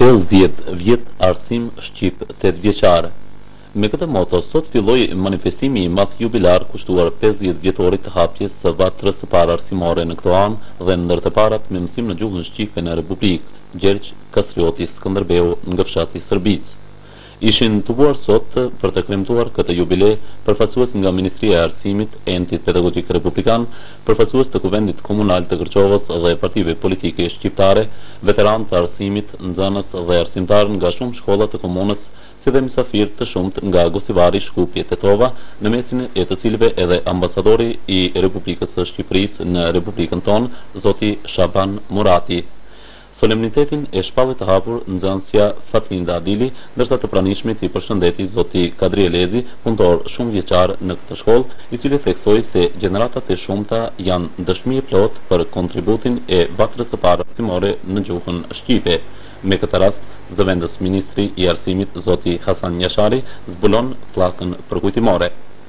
50 vjet arsim shqip 8 vjeçare. Me këtë moto, sot filloi manifestimi i madh jubilar kushtuar 50 vjetorit të hapjes së vatrës së parë arsimore në këto anë dhe ndër të parat me mësim në gjuhën shqipe në Republikë, Gjergj Kastrioti Skënderbeu nga fshati Sërbic. Ishin tubuar sot për të kremtuar këtë jubile përfaqësues nga Ministria e Arsimit, Entit Pedagogjik Republikan, përfaqësues të Kuvendit Komunal të Kërçovës dhe partive politike shqiptare, veteranë të arsimit, nxënës dhe arsimtarë nga shumë shkolla të komunës, si dhe mysafirë të shumt nga Gosivari, Shkupje, Tetova, në mesin e të cilëve edhe ambasadori i Republikës së Shqipërisë në Republikën tonë, zoti Shaban Murati. Solemnitetin e shpallit të hapur nxënësja Fatlinda Adili, ndërsa të pranishmit i përshëndeti zoti Kadri Elezi, punëtor shumë vjeçar në këtë shkollë, i cili theksoi se gjeneratat e shumta janë dëshmi e plot për kontributin e vatrës së parë arsimore në gjuhën shqipe. Me këtë rast, zëvendës Ministri i Arsimit, zoti Hasan Njashari, zbulon pllakën përkujtimore.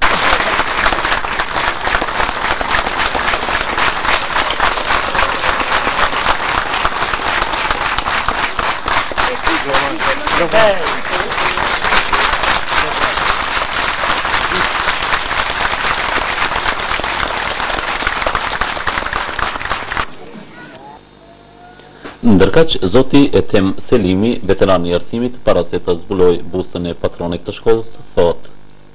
Ndërkaq, zoti Etem Selimi, veteran i arsimit, para se të zbuloj bustën e patronit të shkollës, thot: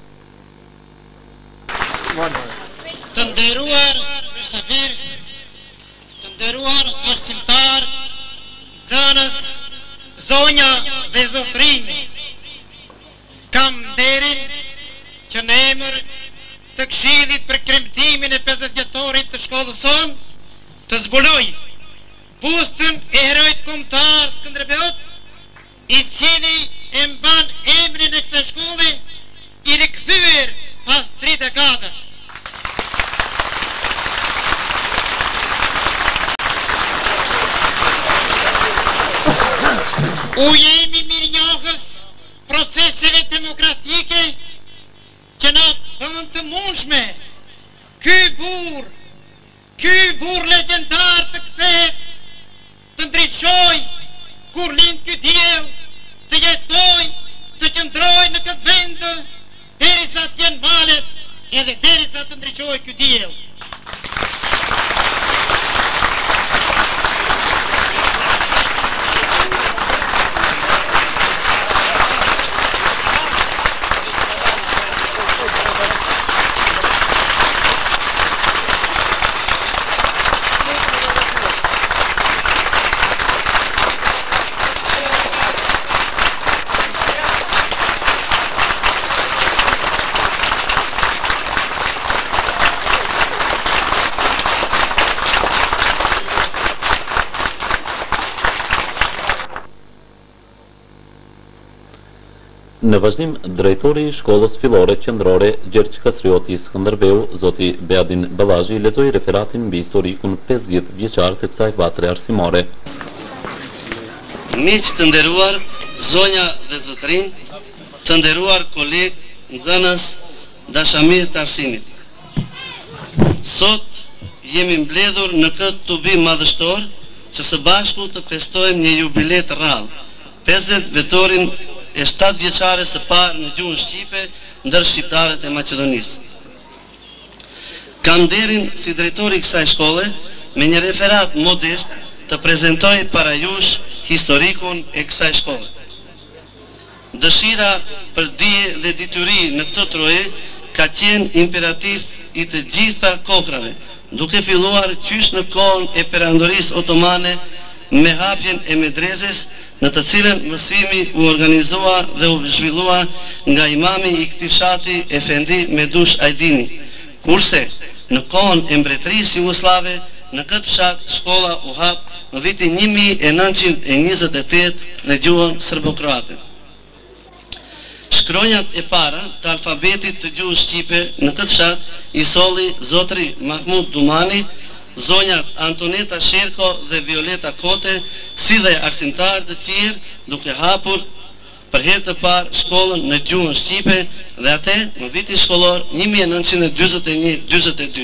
Të nderuar mysafir, të nderuar arsimtar, nxënës, zonja dhe zotrinj, kam nderin që në emër të Këshillit për kremtimin e 50 vjetorit të shkollës sonë të zbuloj bustën e herojt kombëtar Skënderbeut, i cili e mban emrin e kësaj shkolle, i rikthyer pas 3 dekadash. U jemi mirënjohës proceseve demokratike që na bën të mundshme ky burr legjendar të kthehet, të ndriçoj kur lind ky diell, të jetoj, të qëndroj në këtë vend derisa të jenë malet edhe derisa të ndriçoj ky diell. Në vazhdim, drejtori i shkollës fillore qendrore Gjergj Kastrioti Skënderbeu, zoti Beadin Ballazhi, lexoi referatin mbi historikun 50 vjeçar të kësaj vatre arsimore. Miq të nderuar, zonja dhe zotrinj, të nderuar koleg, nxënës, dashamir të arsimit. Sot jemi mbledhur në këtë tubi madhështor që së bashku të festojmë një jubile të rrallë, 50 vjetorin e 7 vjeçare së parë në gjuhën shqipe ndër shqiptarët e Maqedonisë. Kam nderin si drejtori i kësaj shkolle me një referat modest të prezantoj para jush historikun e kësaj shkolle. Dëshira për dije dhe detyri në këtë troje ka qenë imperativ i të gjitha kohërave, duke filluar qysh në kohën e perandorisë otomane me hapjen e medreses, në të cilën mësimi u organizua dhe u zhvillua nga imami i këtij fshati Efendi Medush Ajdini, kurse në kohën e mbretërisë jugosllave në këtë fshat shkolla u hap në vitin 1928 në gjuhën serbo-kroate. Shkronjat e para të alfabetit të gjuhës shqipe në këtë fshat i solli zotri Mahmud Dumani, zonjat Antoneta Sherko dhe Violeta Kote, si dhe arsimtarë të tjerë, duke hapur për herë të parë shkollën në gjuhën shqipe dhe atë në vitin shkollor 1941-42.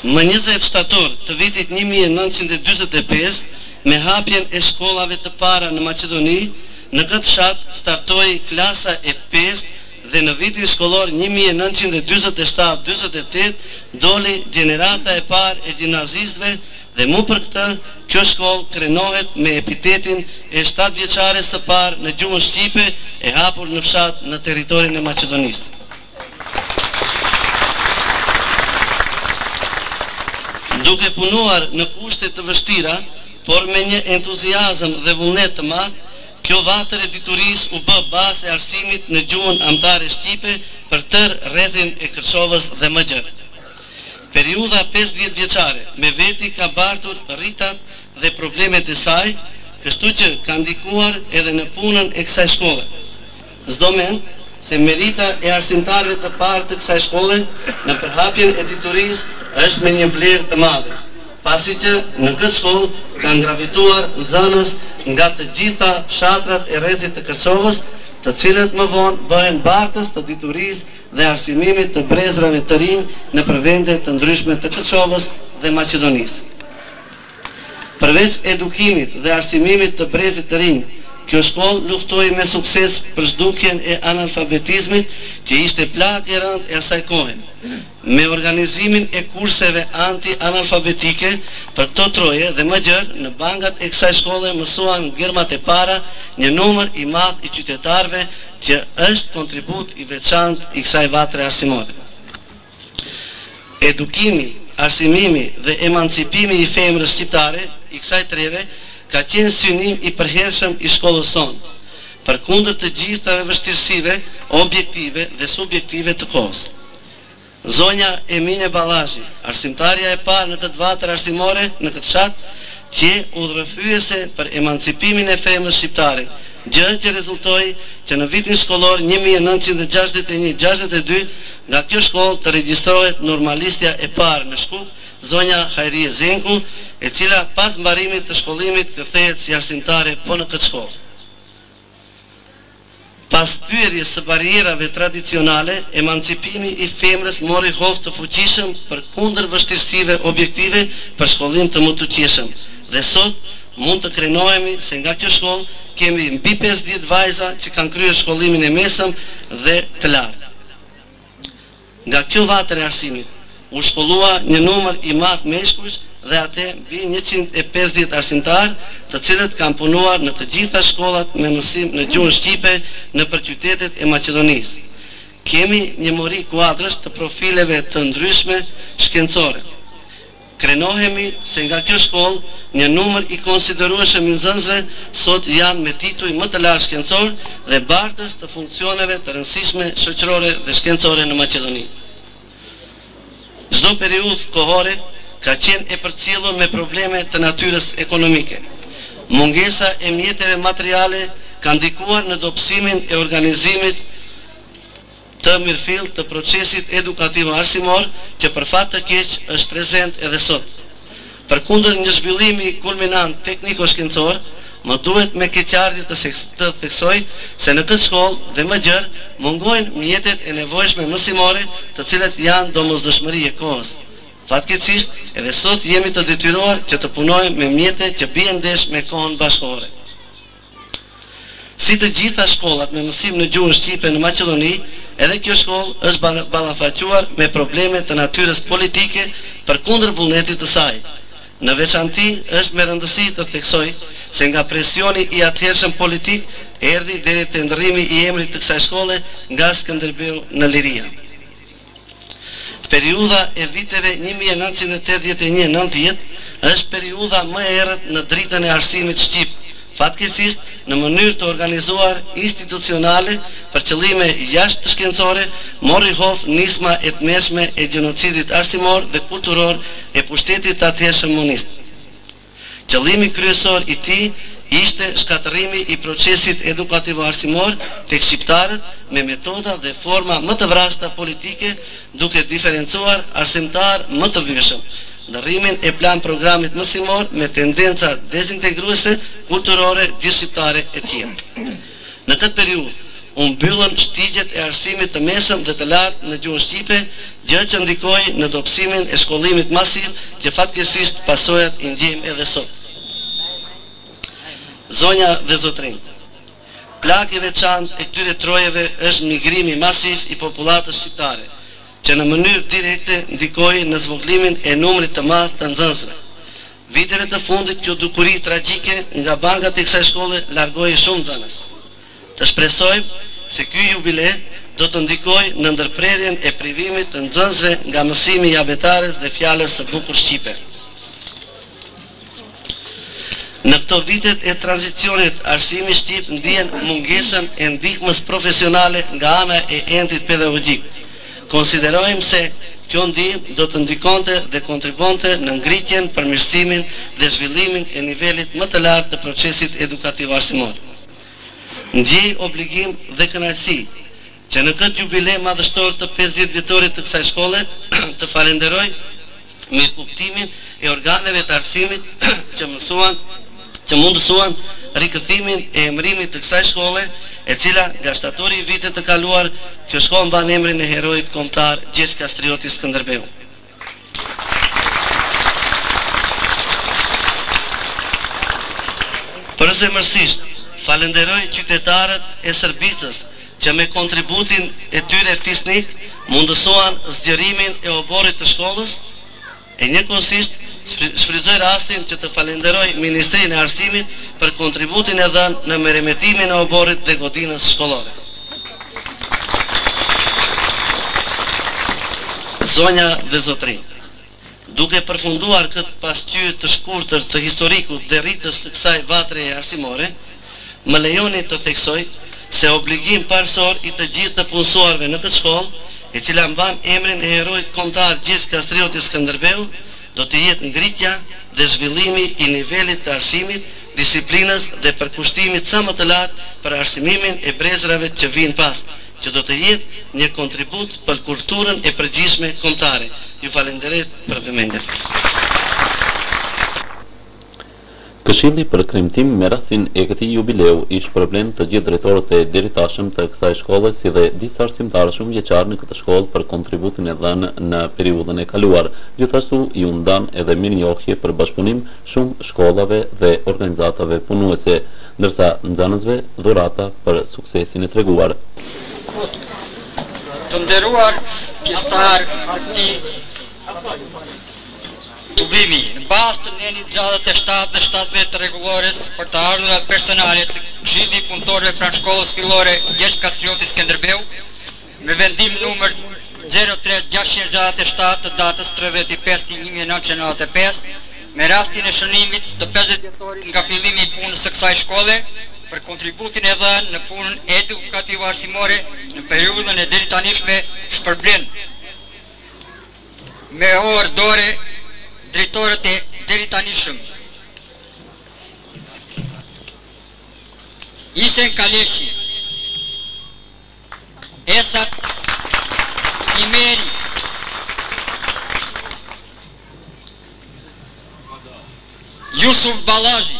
Më 20 shtator të vitit 1945, me hapjen e shkollave të para në Maqedoni, në këtë fshat startoi klasa e 5 dhe në vitin shkollor 1947-48 doli gjenerata e parë e gjimnazistëve dhe mu për këtë kjo shkollë krenohet me epitetin e 7 vjeçare së parë në gjuhën shqipe e hapur në fshat në territorin e Maqedonisë. Duke punuar në kushte të vështira, por me një entuziazëm dhe vullnet të madh, kjo vatër e diturisë u bë bazë e arsimit në gjuhën amtare shqipe për tërë rrethin e Kërçovës dhe më gjerë. Periudha 50 vjeçare me veti ka bartur rritat dhe problemet e saj, kështu që ka ndikuar edhe në punën e kësaj shkolle. S'do mend se merita e arsimtarëve të parë të kësaj shkolle në përhapjen e diturisë është me një vlerë të madhe, pasi që në këtë shkollë kanë gravituar nxënës nga të gjitha fshatrat e rrethit të Kërçovës, të cilët më vonë bëhen bartës të diturisë dhe arsimimit të brezrave të rinj në vende të ndryshme të Kërçovës dhe Maqedonisë. Përveç edukimit dhe arsimimit të brezit të rinj, kjo shkollë luftoi me sukses për zhdukjen e analfabetizmit që ishte plagë e rëndë e asaj kohe, me organizimin e kurseve anti-analfabetike për këto troje dhe më gjerë në bangat e kësaj shkolle mësuan gërmat e para një numër i madh i qytetarëve që është kontribut i veçantë i kësaj vatre arsimore. Edukimi, arsimimi dhe emancipimi i femrës shqiptare i kësaj treve ka qenë synim i përhershëm i shkollës sonë, përkundër të gjithave vështirësive objektive dhe subjektive të kohës. Zonja Emine Ballazhi, arsimtarja e parë në këtë vatër arsimore në këtë fshat, që udhërrëfyese për emancipimin e femrës shqiptare, gjë që rezultoi që në vitin shkollor 1961-62 nga kjo shkollë të regjistrohet normalistja e parë në Shkup, zonja Hajrie Zenku, e cila pas mbarimit të shkollimit kthehet si arsimtare po në këtë shkollë. Pas pyerjes së barierave tradicionale, emancipimi i femrës mori hovë të fuqishëm për kundër vështirësive objektive për shkollim të mututjeshëm. Dhe sot mund të krenohemi se nga kjo shkollë kemi mbi 50 vajza që kanë kryer shkollimin e mesëm dhe të lartë. Nga kjo vatër e arsimit u shkollua një numër i madh meshkujsh dhe atë mbi 150 arsimtarë, të cilët kanë punuar në të gjitha shkollat me mësim në gjuhën shqipe në qytetet e Maqedonisë. Kemi një mori kuadrës të profileve të ndryshme shkencore. Krenohemi se nga kjo shkollë një numër i konsiderueshëm i nxënësve sot janë me tituj më të lartë shkencor dhe bartës të funksioneve të rëndësishme shoqërore dhe shkencore në Maqedoni. Çdo periudhë kohore ka qenë e përcjellur me probleme të natyrës ekonomike. Mungesa e mjeteve materiale ka ndikuar në dobësimin e organizimit të mirëfillt të procesit edukativ arsimor që për fat të keq është prezent edhe sot. Përkundër një zhvillimi kulminant tekniko-shkencor, më duhet me keqardhje të theksoj se në këtë shkollë dhe më gjerë mungojnë mjetet e nevojshme mësimore të cilat janë domosdoshmëri e kohës. Fatkeqësisht, edhe sot jemi të detyruar që të punojmë me mjete që bien ndesh me kohën bashkëore. Si të gjitha shkollat me mësim në gjuhën shqipe në Maqedoni, edhe kjo shkollë është ballafaquar me probleme të natyrës politike përkundër vullnetit të saj. Në veçanti është me rëndësi të theksoj se nga presioni i atëhershëm politik erdhi deri te ndërrimi i emrit të kësaj shkolle nga Skënderbeu në Liria. Periudha e viteve 1981-90 është periudha më e errët në dritën e arsimit shqip, fatkeqësisht në mënyrë të organizuar institucionale për qëllime jashtë shkencore, mori hovë nisma e tmerrshme e gjenocidit arsimor dhe kulturor e pushtetit të atëhershëm monist. Qëllimi kryesor i tij ishte shkatërrimi i procesit edukativo-arsimor tek shqiptarët me metoda dhe forma më të vrasta politike, duke diferencuar arsimtar më të vyeshëm, ndërrimin e plan programit mësimor me tendenca dezintegruese, kulturore, gjithshqiptare e tjera. Në këtë periudhë, u mbyllën shtigjet e arsimit të mesëm dhe të lartë në gjuhën shqipe, gjë që ndikoi në dobësimin e shkollimit masiv që fatkeqësisht pasojat i ndjejmë edhe sot. Zonja dhe zotrinj, plak i veçantë e këtyre trojeve është migrimi masiv i popullatës shqiptare, që në mënyrë direkte ndikoi në zvogëlimin e numrit të madh të nxënësve. Viteve të fundit kjo dukuri tragjike nga bankat e kësaj shkolle largoi shumë nxënës. Të shpresojmë se ky jubile do të ndikojë në ndërprerjen e privimit të nxënësve nga mësimi i abetares dhe fjalës së bukur shqipe. Në këto vitet e tranzicionit, arsimi shqip ndjen mungesën e ndihmës profesionale nga ana e entit pedagogjik. Konsiderojmë se kjo ndihmë do të ndikonte dhe kontribonte në ngritjen, përmirësimin dhe zhvillimin e nivelit më të lartë të procesit edukativ arsimor. Ndjej obligim dhe kënaqësi që në këtë jubile madhështor të 50 vjetorit të kësaj shkolle të falenderoj mirëkuptimin e organeve të arsimit që mundësuan rikëthimin e emërimit të kësaj shkolle, e cila nga shtatori i vitet të kaluar, kjo shkollë mban emrin e heroit kombëtar Gjergj Kastrioti Skënderbeu. Përzemërsisht falenderoj qytetarët e Shërbicës që me kontributin e tyre fisnik mundësuan zgjerimin e oborrit të shkollës, e njëkohësisht shfrytëzoj rastin që të falenderoj Ministrinë e Arsimit për kontributin e dhënë në meremetimin e oborrit dhe godinës shkollore. Zonja dhe zotrinj, duke përfunduar këtë pasqyrë të shkurtër të historikut dhe rritës të kësaj vatre arsimore, më lejoni të theksoj se obligim parsor i të gjithë të punësuarve në këtë shkollë, e cila mban emrin e heroit kombëtar Gjergj Kastrioti Skënderbeu, do të jetë ngritja dhe zhvillimi i nivelit të arsimit, disiplinës dhe përkushtimit sa më të lartë për arsimimin e brezrave që vinë pas, që do të jetë një kontribut për kulturën e përgjithshme kombëtare. Ju falenderoj për vëmendjen. Këshilli për kremtim me rastin e këtij jubileu i shpërblen të gjithë drejtorët e deritashëm të kësaj shkolle si dhe disa arsimtarë shumë vjeçar në këtë shkollë për kontributin e dhënë në periudhën e kaluar. Gjithashtu i u ndan edhe mirënjohje për bashkëpunim shumë shkollave dhe organizatave punuese, ndërsa nxënësve dhurata për suksesin e treguar. Të nderuar pjesëtar të këtij udhimi, në bazë të nenit 67 dhe 70 të rregullores për të ardhurat personale të Këshillit Punëtorëve pranë shkollës fillore Gjergj Kastrioti Skënderbeu, me vendim numër 03667 të datës 30/5/1995, me rastin e shënimit të 50 vjetorit nga fillimi i punës së kësaj shkolle, për kontributin e dhënë në punën edukative arsimore në periudhën e deritanishme shpërblen me orë dore drejtorët e deritanishëm Isen Kaleshi, Esat Imeri, Yusuf Balaji,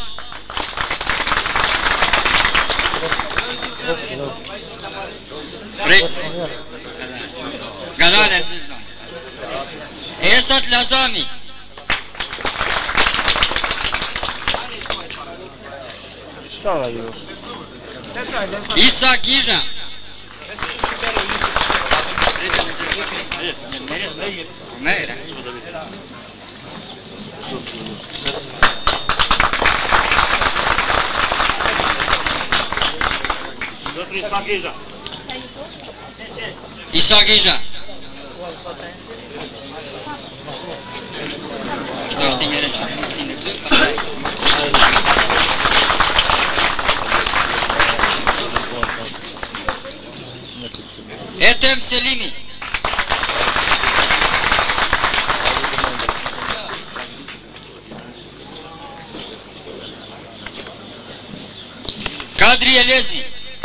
Esat Lazami, Isa Gija, Isa Gija, Etem Selimi, Kadri Elezi,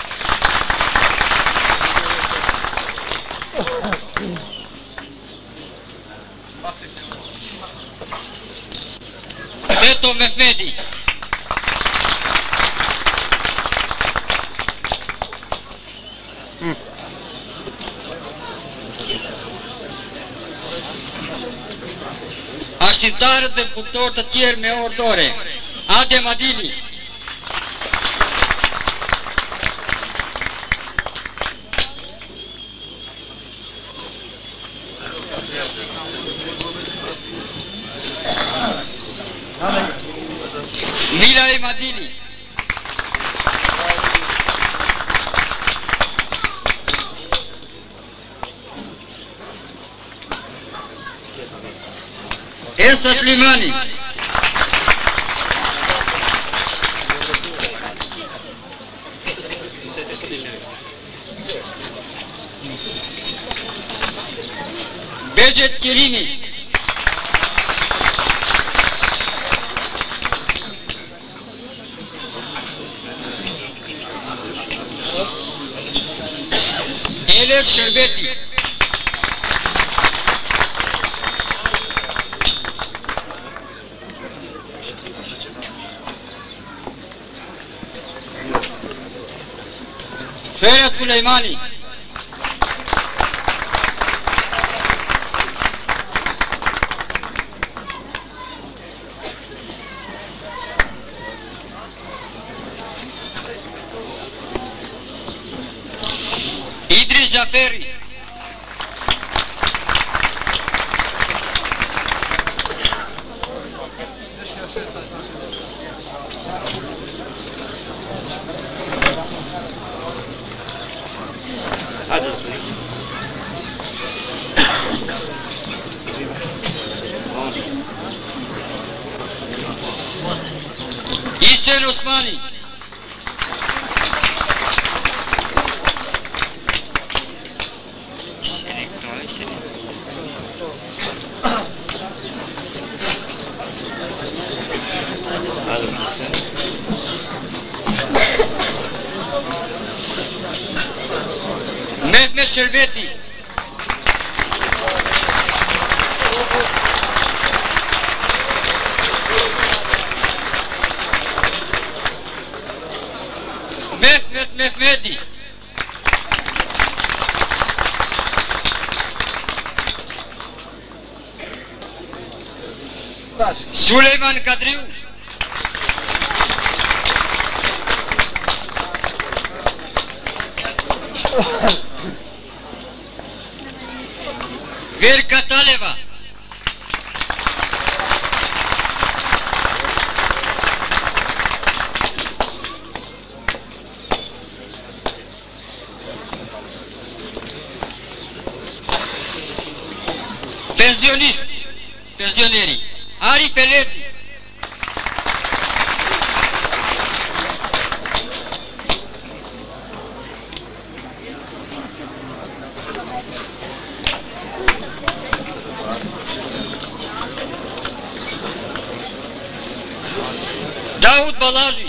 Beto Mehmedi, Arsimtarët dhe punëtorë të tjerë me ordore. Adem Adili. Mila Madili. Esat Limani. Bejet Kerimi. Eles Sherbeti. Ferhat Suleimani. Idris Jaferi. Hüseyin Osmani. Mehmet Sherbeti. Mehmet Mehmedi. Süleyman Kadriu. Verka Taleva. Pensionist. Pensioneri. Ari Pelezi. Daud Balaji.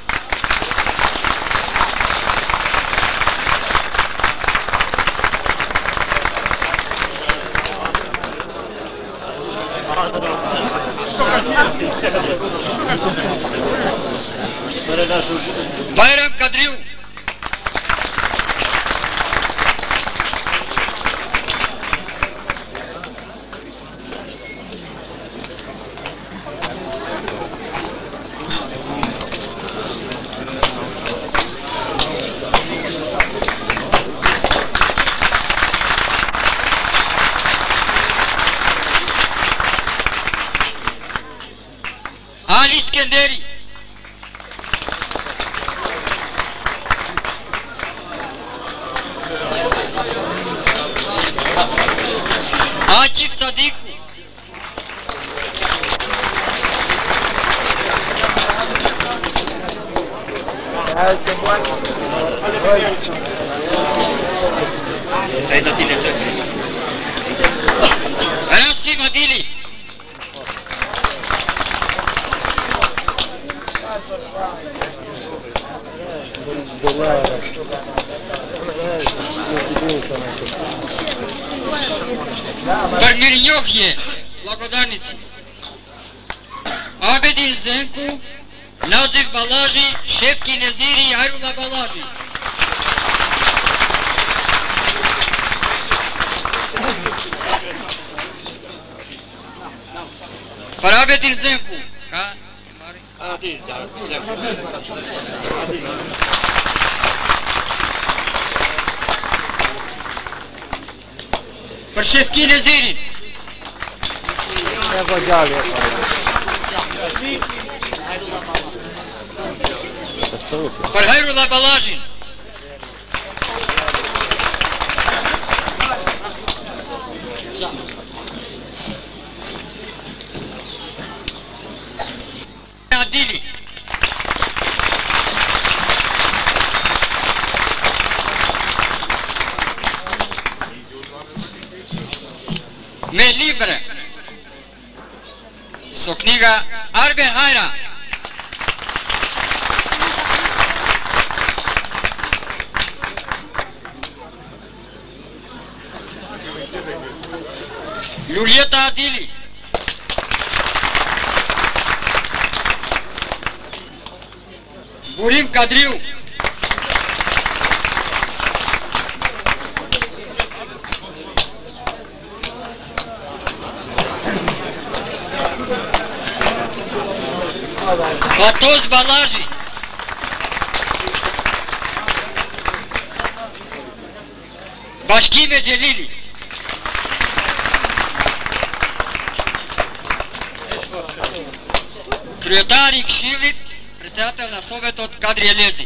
Bayram Kadriu. Ali Skenderi. Akif Sadiku. Rasim Adili. Për mirënjohje, llagodarnici. Abedin Zenku, Nazif Ballashi, Shefki Neziri, Ajrullah Ballashi. Edil Zenku. Ka? Për Shefkin e Zirin. Për Hajrullah Balazhin. Adili. Me libre. So knjiga Arben Hajra. Julieta Adili. Burim Kadriu. Fatoz Balazhi. Bashkime Gjelili. Kryetari I Këshillit, Predsedatel në Sovetot Kadri Elezi.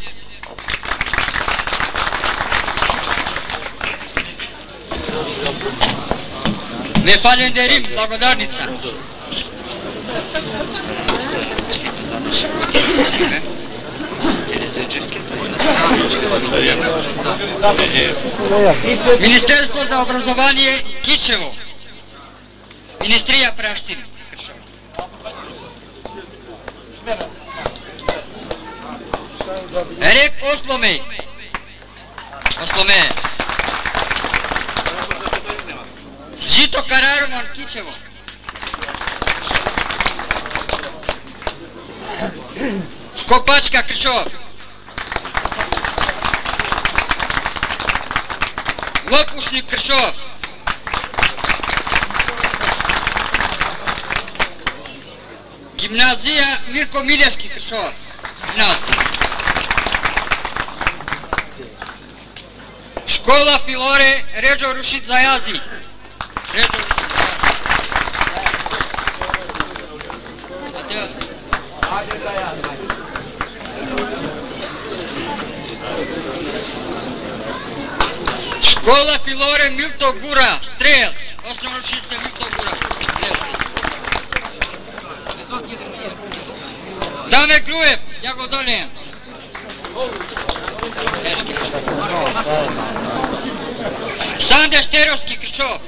Me falenderim, Blagodarnica. Ministерство за образование Кичево. Министрия për arsim. Erek Oslomej. Gjito Kararuman Kičevo. Kopačka Krčov. Lopušnik Krčov. Gimnazija Mirko Milevski Krčov. Škola Filore Ređo Rušit Zajazi. Škola Filore Milto Gura Strelc. Osnovno učitelj Milto Gura. Dame Grujev, Jagodoljen. Sande Šterovski Krčov.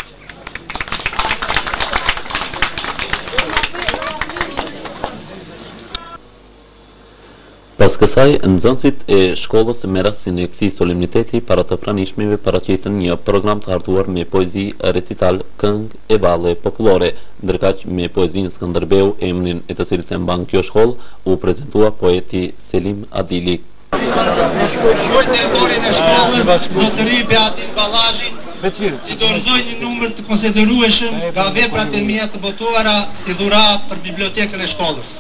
Pas kësaj, nxënësit e shkollës me rastin e këtij solemniteti para të pranishmeve paraqitën një program të hartuar me poezi, recital, këngë e valle popullore, ndërkaq me poezinë Skënderbeu, emrin e të cilit e mban kjo shkollë, u prezantua poeti Selim Adili. Shkoj drejtorin e shkollës, zotëri Beatin Balazhin, i dorëzoj një numër të konsiderueshëm nga veprat e mia të botuara si dhuratë për bibliotekën e shkollës.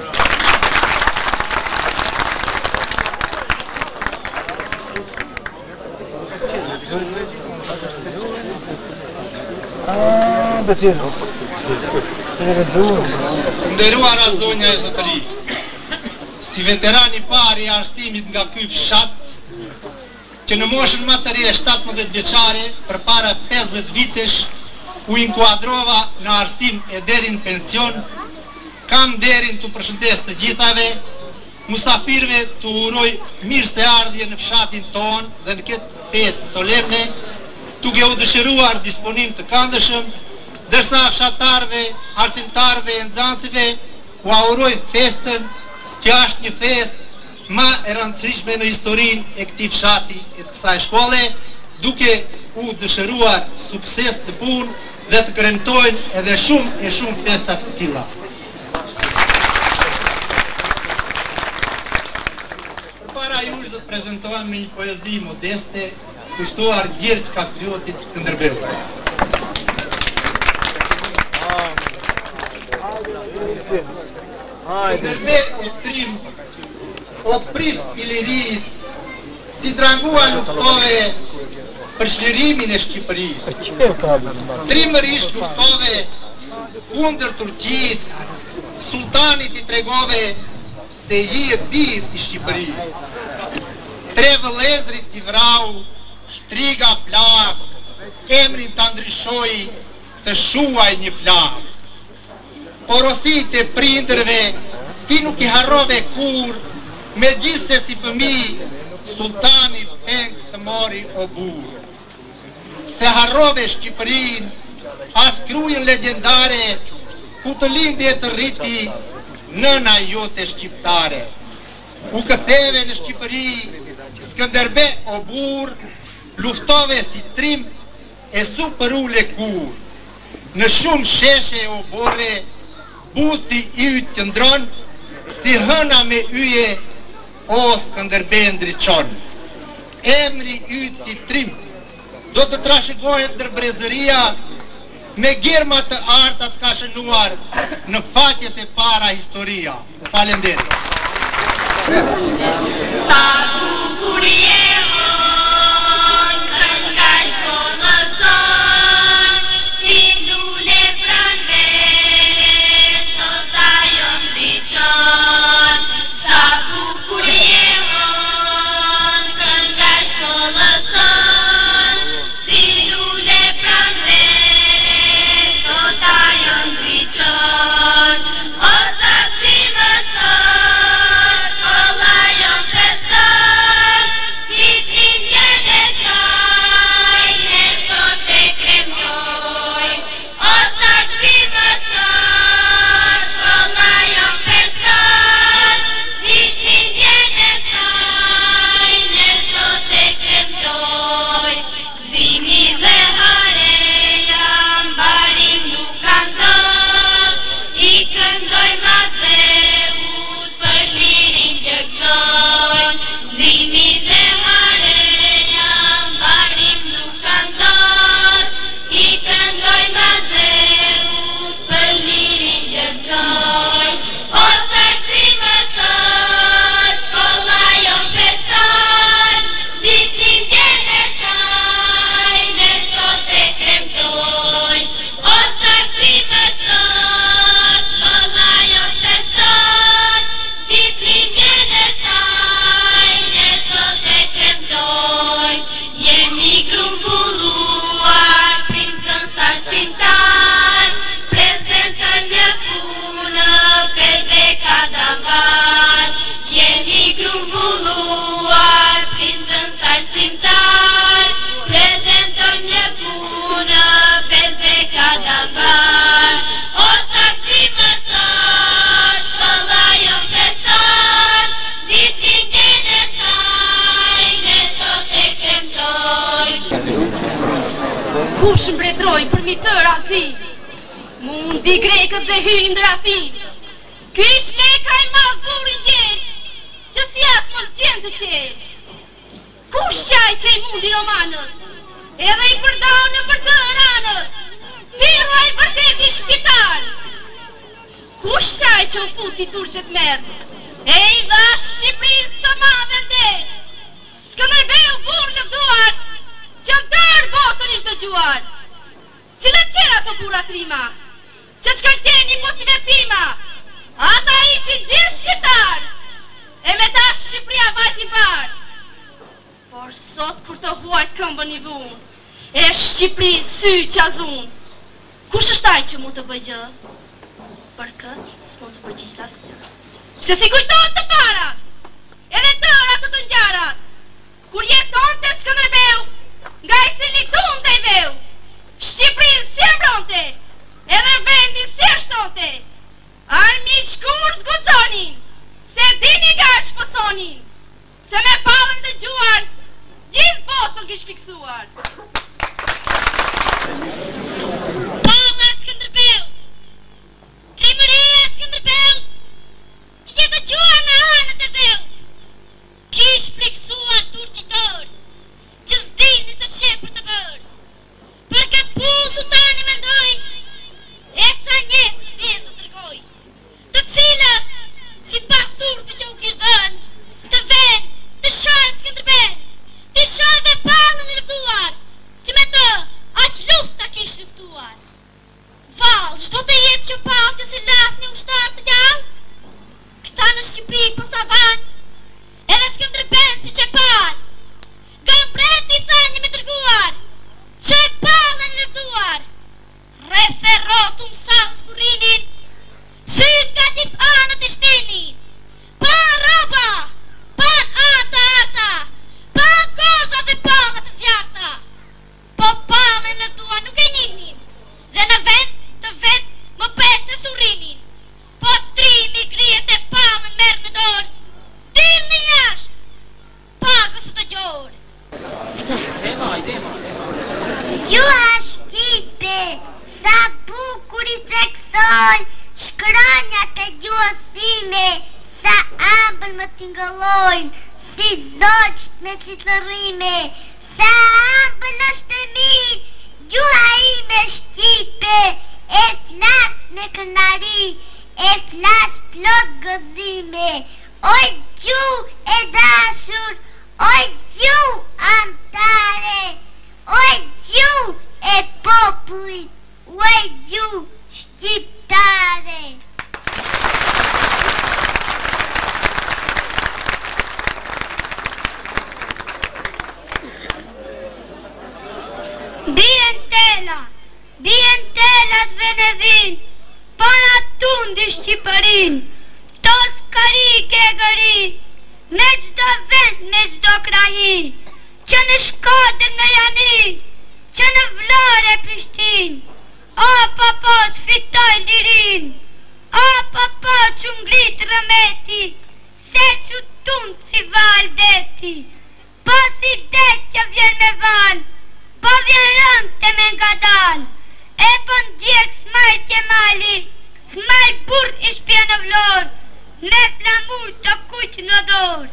Nderuara zonja e zotëri, si veteran I parë I arsimit nga ky fshat, që në moshën më të re 17 vjeçare, përpara 50 vitesh, u inkuadrova në arsim e deri në pension, kam derin të përshëndes të gjithave, musafirve të uroj mirë se ardhje në fshatin ton dhe në këtë festë solemne, duke u dëshiruar disponim të këndshëm, dërsa fshatarve, arsimtarve e nxënësve u auroj festën që është një festë më e rëndësishme në historinë e këtij fshati e të kësaj shkolle, duke u dëshiruar sukses të punë dhe të kremtojnë edhe shumë festa të tilla. Përpara jush do të prezantohem me një poezi modeste kushtuar Gjergj Kastriotit Skënderbeut. Skënderbe o trim, o pris i liris, si drangua luftove për shlirimin e Shqipërisë. Trimërisht luftove kundër Turqisë, sultanit i tregove se i e bir i Shqipërisë. Tre vëllezrit i vrau, shtriga plak, emrin të ndryshoj të shuaj një plak. Porosit e prindërve, ti nuk i harrove kur, me gjithë se si fëmi, sultani peng të mori o bur. Se harrove Shqipërin, as krujën legendare, ku të lindje të rriti, nëna jote shqiptare. U këtheve në Shqipëri, Skënderbe o bur, luftove si trim e su për ule kur. Në shumë sheshe o bore, busti i ytë qëndron, si hëna me yje, o Skënderbe ndriçon. Emri ytë si trim, do të trashëgohet ndër brezëria, me gjerma të artat ka shënuar në faqet e para historia. Falenderit. Sa bukur jehon, kënga shkollëson, si lule pranvere, sot ajo ndriçon. Sa bukur jehon, kënga shkollëson, si lule pranvere, sot ajo ndriçon. O sa si më sot, shkolla jo feston, ditin jene soj, ne sot e kremtoj. O sa si më sot, shkolla jo feston, ditin jene soj, ne sot e kremtoj. Zimi dhe hareja, mbarim nuk kanton, i këndoj Mateut për lirin gjëgzoj. Zimi dhe hareja, mbarim nuk kanton, i këndoj Mateut për lirin gjëgzoj. O sartri më sot, shkolla jo feston, ditin djene saj, ne sot e kremtoj. O sartri më sot, shkolla jo feston, ditin djene saj, ne sot e kremtoj. Jemi grumbulluar, princën sarsimtar, prezentoj një punë, 5 dekada var. Jemi grumbulluar, princën sarsimtar, prezentoj një punë, 5 dekada var. O sartri më sot, shkolla jo feston, ditin djene saj, ne sot e kremtoj. Kush mbretroj për mi të razi, mundi grekët dhe hynë ndrathin. Ky shleka i madh burin gjerë, që si atë mos gjenë të qerë. Kush qaj që i mundi romanët, edhe i përdonë për të ranët, firma i vërteti shqiptar. Kush qaj që u futi turqet merë, e i dhash Shqipërinë së madhe ndet. Skënderbeu burë lëvduar, që ndër botën ishtë dëgjuar. Cilët qera të bura trima, që shkërqeni po si veptima, ata ishin gjithë shqiptar, e me ta Shqipëria vajti bar. Por sot kur të huajt këmbën i vun, e Shqipëri sy qazun. Kush është ai që mund të bëj gjë? Për këtë s'mund të përgjigj asnjë. Pse si kujtohet të parat, edhe tëra të të ngjarat, kur jetonte Skënderbeu, nga i cili tunte i veu, Shqipërinë si e mbronte, edhe vendin si e shtonte. Armiq kur zguxonin, se dini nga shpësonin, se me pallën dëgjuar, gjithë botën kish fiksuar. Palla Skënderbeu, trimëria Skënderbeu, që ke dëgjuar në anët e veu, kish friksuar turqitor, që s'dini se ç'e për të bërë. Për këtë punë sultani mendoj, e ca njerëz si e të tregoj. vlorë. Gjuha shqipe, sa bukur i theksoj, shkronjat e gjuhës time, sa ambël më tingëllojnë, si zoqt me citërime, sa ambël është e mirë, gjuha ime shqipe, e flas me kënari, e flas plot gëzime, oj gjuh e dashur, oj gjuh amtare, oj gjuh e popullit, oj gjuh shqiptare. Bien telat dhe në vin, pana tundi Shqipërin, tos karike e gërin, me gjdo vend, me gjdo kraji, që në Shkodër në Jani, që në Vlorë e Prishtin, o po të fitoj lirin, o po që ngrit rëmeti, se që tund si val deti, po si detja vjen me val, po vjen rënte me nga dal, e po ndjek smajtje mali, smaj bur i shpje në Vlorë, me flamur të kuq në dorë.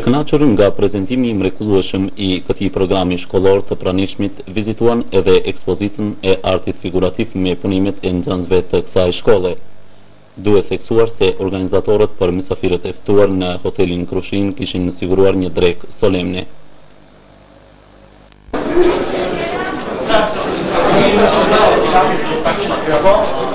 kënaqur nga prezantimi i mrekullueshëm i këtij programi shkollor të pranishmit, vizituan edhe ekspozitën e artit figurativ me punimet e nxënësve të kësaj shkolle. Duhet theksuar se organizatorët për mysafirët e ftuar në hotelin Krushin kishin siguruar një drekë solemne. Grazie.